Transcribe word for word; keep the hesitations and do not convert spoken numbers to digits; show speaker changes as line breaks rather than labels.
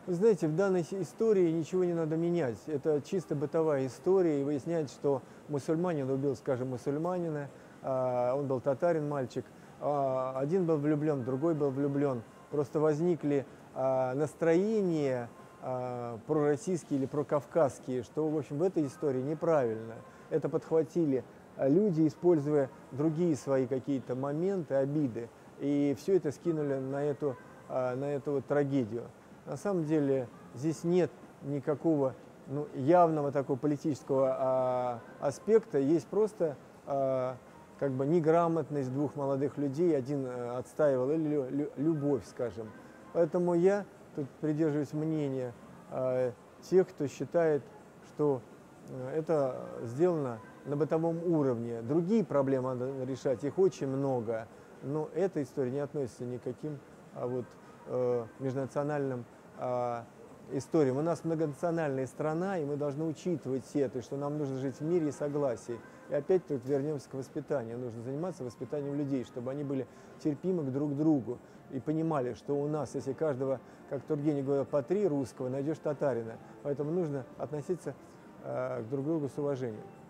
Вы знаете, в данной си- истории ничего не надо менять. Это чисто бытовая история, и выясняется, что мусульманин убил, скажем, мусульманина, а, он был татарин, мальчик, а, один был влюблен, другой был влюблен. Просто возникли а, настроения а, пророссийские или прокавказские, что, в общем, в этой истории неправильно. Это подхватили а, люди, используя другие свои какие-то моменты, обиды, и все это скинули на эту, а, на эту вот трагедию. На самом деле здесь нет никакого ну, явного такого политического а, аспекта, есть просто а, как бы неграмотность двух молодых людей, один а, отстаивал, или лю- лю- любовь, скажем. Поэтому я тут придерживаюсь мнения а, тех, кто считает, что а, это сделано на бытовом уровне. Другие проблемы надо решать, их очень много, но эта история не относится ни к каким а, вот, э, межнациональным а, историям. У нас многонациональная страна, и мы должны учитывать это, что нам нужно жить в мире и согласии. И опять тут вернемся к воспитанию. Нужно заниматься воспитанием людей, чтобы они были терпимы к друг другу и понимали, что у нас, если каждого, как Тургенев говорил, по три русского, найдешь татарина. Поэтому нужно относиться э, друг к другу с уважением.